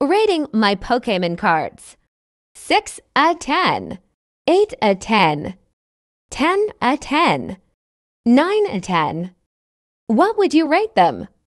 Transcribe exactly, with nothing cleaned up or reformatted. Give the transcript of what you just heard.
Rating my Pokémon cards. six a ten, eight a ten, ten a ten, nine a ten. What would you rate them?